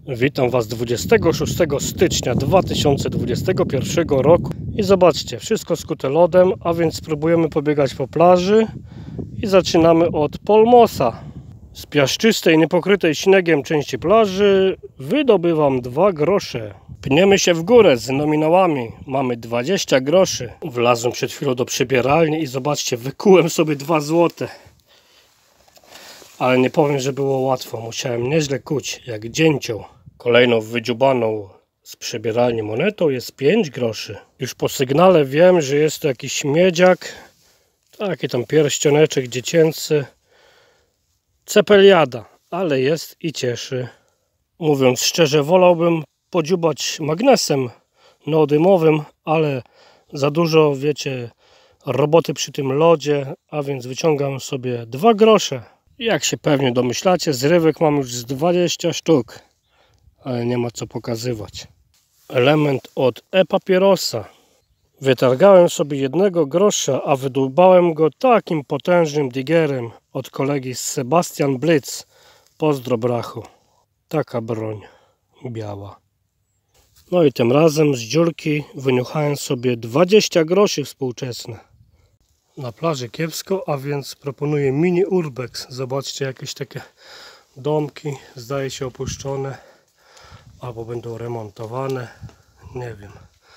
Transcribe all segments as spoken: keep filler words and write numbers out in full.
Witam Was dwudziestego szóstego stycznia dwa tysiące dwudziestego pierwszego roku i zobaczcie, wszystko skute lodem, a więc spróbujemy pobiegać po plaży i zaczynamy od Polmosa. Z piaszczystej, niepokrytej śniegiem części plaży wydobywam dwa grosze. Pniemy się w górę z nominałami. Mamy dwadzieścia groszy. Wlazłem przed chwilą do przebieralni i zobaczcie, wykułem sobie dwa złote. Ale nie powiem, że było łatwo. Musiałem nieźle kuć, jak dzięcioł. Kolejną wydziubaną z przebieralni monetą jest pięć groszy. Już po sygnale wiem, że jest to jakiś miedziak. Taki tam pierścioneczek dziecięcy. Cepeliada, ale jest i cieszy. Mówiąc szczerze, wolałbym podziubać magnesem neodymowym, ale za dużo, wiecie, roboty przy tym lodzie, a więc wyciągam sobie dwa grosze. Jak się pewnie domyślacie, zrywek mam już z dwadzieścia sztuk, ale nie ma co pokazywać. Element od e-papierosa. Wytargałem sobie jednego grosza, a wydłubałem go takim potężnym digerem od kolegi Sebastian Blitz. Pozdro, brachu. Taka broń biała. No i tym razem z dziurki wyniuchałem sobie dwadzieścia groszy współczesne. Na plaży kiepsko, a więc proponuję mini urbex. Zobaczcie, jakieś takie domki, zdaje się opuszczone, albo będą remontowane, nie wiem.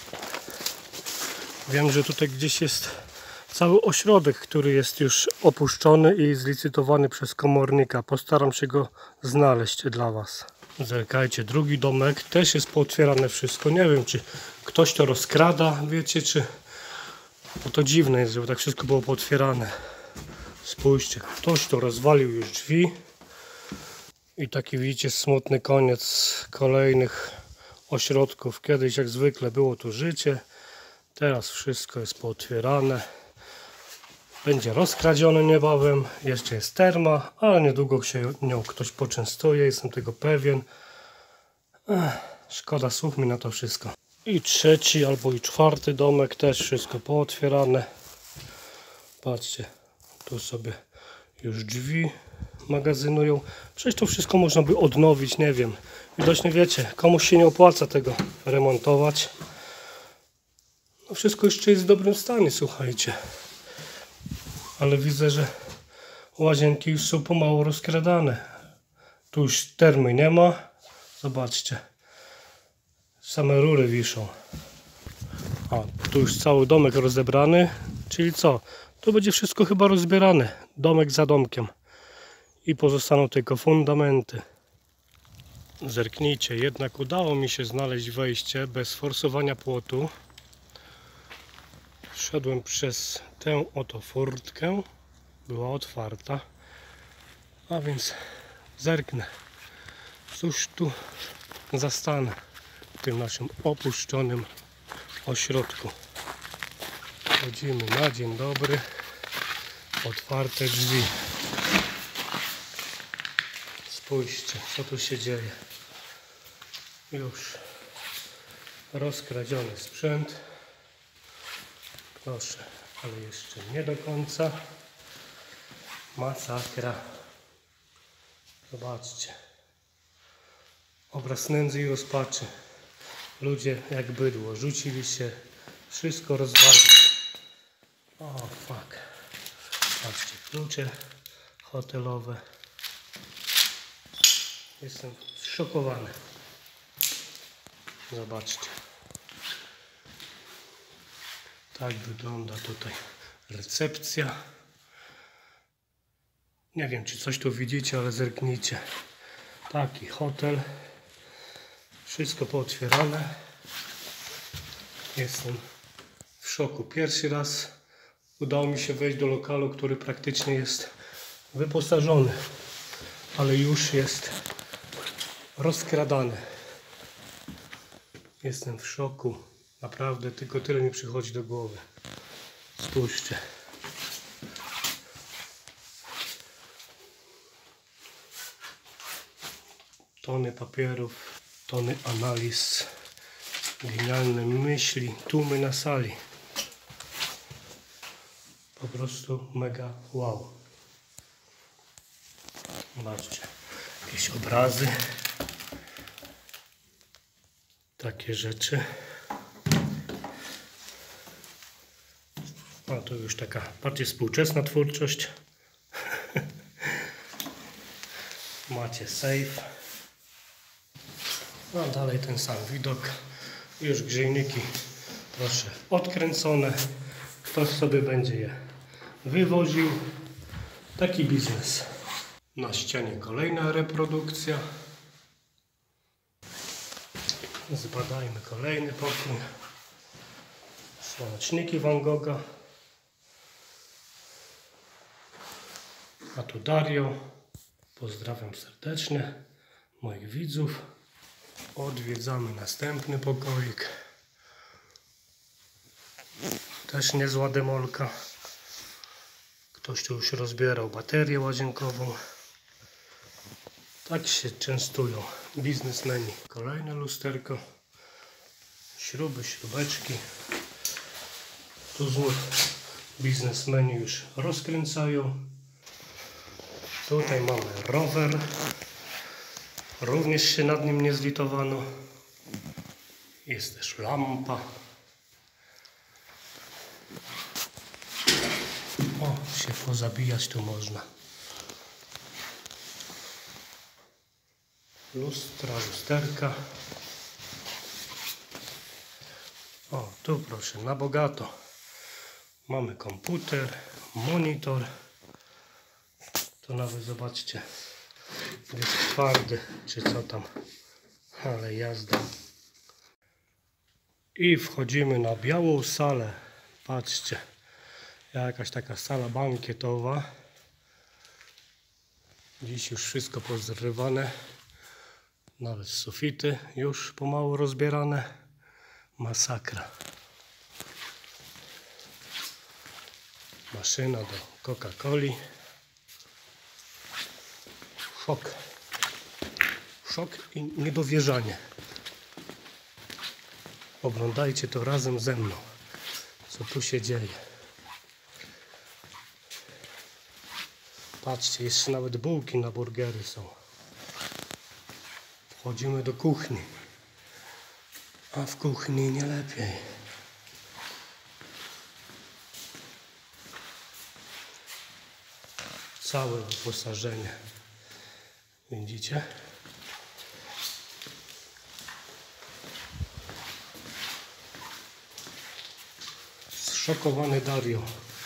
Wiem, że tutaj gdzieś jest cały ośrodek, który jest już opuszczony i zlicytowany przez komornika. Postaram się go znaleźć dla Was. Zerkajcie, drugi domek, też jest pootwierane wszystko. Nie wiem, czy ktoś to rozkrada, wiecie, czy... Bo to dziwne jest, żeby tak wszystko było pootwierane. Spójrzcie, ktoś to rozwalił już drzwi. I taki, widzicie, smutny koniec kolejnych ośrodków. Kiedyś jak zwykle było tu życie. Teraz wszystko jest pootwierane. Będzie rozkradzione niebawem. Jeszcze jest terma, ale niedługo się nią ktoś poczęstuje. Jestem tego pewien. Ech, szkoda słów mi na to wszystko. I trzeci albo i czwarty domek, też wszystko pootwierane. Patrzcie, tu sobie już drzwi magazynują. Przecież to wszystko można by odnowić, nie wiem. Widocznie wiecie, komuś się nie opłaca tego remontować. No wszystko jeszcze jest w dobrym stanie, słuchajcie. Ale widzę, że łazienki już są pomału rozkradane. Tu już termy nie ma. Zobaczcie. Same rury wiszą. A, tu już cały domek rozebrany. Czyli co? Tu będzie wszystko chyba rozbierane. Domek za domkiem. I pozostaną tylko fundamenty. Zerknijcie, jednak udało mi się znaleźć wejście bez forsowania płotu. Wszedłem przez tę oto furtkę. Była otwarta. A więc zerknę. Cóż tu zastanę w tym naszym opuszczonym ośrodku. Wchodzimy na dzień dobry. Otwarte drzwi. Spójrzcie, co tu się dzieje. Już rozkradziony sprzęt. Proszę, ale jeszcze nie do końca. Masakra. Zobaczcie. Obraz nędzy i rozpaczy. Ludzie jak bydło rzucili się, wszystko rozwalić. O fuck. Patrzcie, klucze hotelowe. Jestem zszokowany. Zobaczcie. Tak wygląda tutaj recepcja. Nie wiem, czy coś tu widzicie, ale zerknijcie. Taki hotel. Wszystko pootwierane. Jestem w szoku. Pierwszy raz udało mi się wejść do lokalu, który praktycznie jest wyposażony, ale już jest rozkradany. Jestem w szoku. Naprawdę tylko tyle mi przychodzi do głowy. Spójrzcie. Tony papierów, tony analiz, genialne myśli, tłumy na sali. Po prostu mega wow. Zobaczcie, jakieś obrazy. takie rzeczy. A to już taka bardziej współczesna twórczość. Macie safe. A dalej ten sam widok. Już grzejniki, proszę, odkręcone. Ktoś sobie będzie je wywoził. Taki biznes. Na ścianie kolejna reprodukcja. Zbadajmy kolejny pokój. Słoneczniki Van Gogha. A tu Dario. Pozdrawiam serdecznie moich widzów. Odwiedzamy następny pokoik. Też niezła demolka. Ktoś tu już rozbierał baterię łazienkową. Tak się częstują biznesmeni. Kolejne lusterko. Śruby, śrubeczki. Tu znów biznesmeni już rozkręcają. Tutaj mamy rower. Również się nad nim nie zlitowano. Jest też lampa. O, się pozabijać tu można. Lustra, lusterka. O, tu proszę, na bogato. Mamy komputer, monitor. To nawet zobaczcie, jest twardy, czy co tam. Ale jazda. I wchodzimy na białą salę. Patrzcie. Jakaś taka sala bankietowa. Dziś już wszystko pozrywane. Nawet sufity już pomału rozbierane. Masakra. Maszyna do Coca-Coli. Szok. Szok i niedowierzanie. Oglądajcie to razem ze mną. Co tu się dzieje. Patrzcie, jeszcze nawet bułki na burgery są. Wchodzimy do kuchni. A w kuchni nie lepiej. Całe wyposażenie. Widzicie? Zszokowany Dario.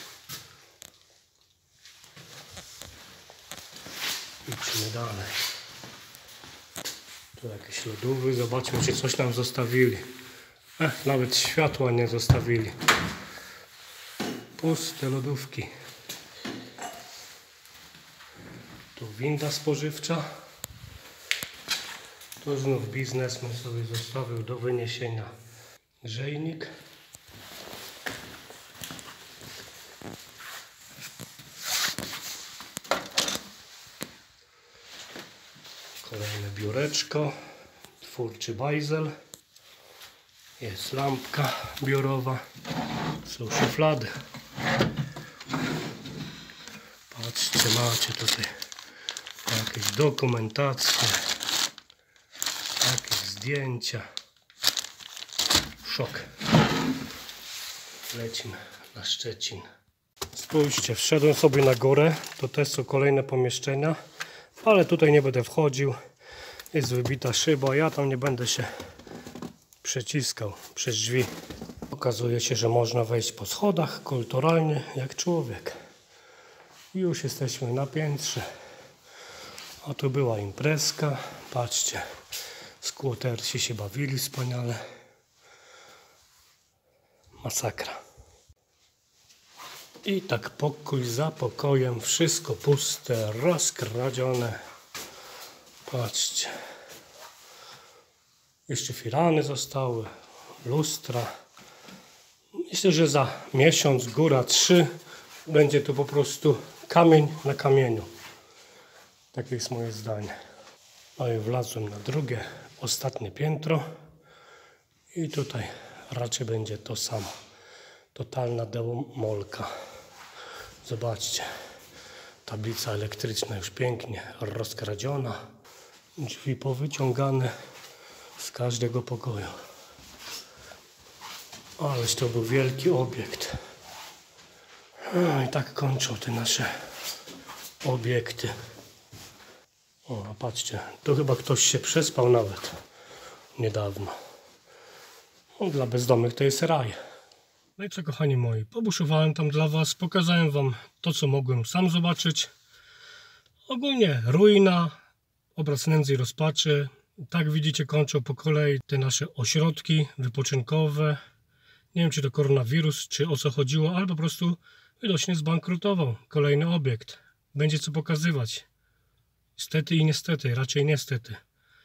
Idźmy dalej. Tu jakieś lodówy. Zobaczmy, czy coś nam zostawili. Ech, nawet światła nie zostawili. Puste lodówki. Tu winda spożywcza. Tu znów biznesmen sobie zostawił do wyniesienia grzejnik. Kolejne biureczko. Twórczy bajzel. Jest lampka biurowa. Są szuflady. Patrzcie, macie tutaj jakieś dokumentacje, jakieś zdjęcia. Szok. Lecimy na Szczecin. Spójrzcie, wszedłem sobie na górę. To też są kolejne pomieszczenia, ale tutaj nie będę wchodził. Jest wybita szyba, ja tam nie będę się przeciskał przez drzwi. Okazuje się, że można wejść po schodach kulturalnie jak człowiek. I już jesteśmy na piętrze. A tu była imprezka. Patrzcie, skłotersi się bawili wspaniale. Masakra. I tak pokój za pokojem, wszystko puste, rozkradzione. Patrzcie. Jeszcze firany zostały, lustra. Myślę, że za miesiąc, góra trzy, będzie to po prostu kamień na kamieniu. Takie jest moje zdanie. No i wlazłem na drugie, ostatnie piętro. I tutaj raczej będzie to samo. Totalna demolka. Zobaczcie. Tablica elektryczna już pięknie rozkradziona. Drzwi powyciągane. z każdego pokoju. Ależ to był wielki obiekt. No i tak kończą te nasze obiekty. O, a patrzcie, to chyba ktoś się przespał nawet niedawno. No, dla bezdomnych to jest raj. No i co, kochani moi, pobuszowałem tam dla was, pokazałem wam to, co mogłem sam zobaczyć. Ogólnie ruina, obraz nędzy i rozpaczy. Tak widzicie, kończą po kolei te nasze ośrodki wypoczynkowe. Nie wiem, czy to koronawirus, czy o co chodziło, ale po prostu widocznie zbankrutował kolejny obiekt. Będzie co pokazywać. Niestety i niestety, raczej niestety.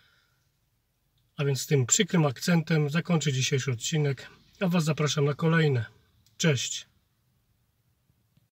A więc tym przykrym akcentem zakończę dzisiejszy odcinek, a was zapraszam na kolejne. Cześć!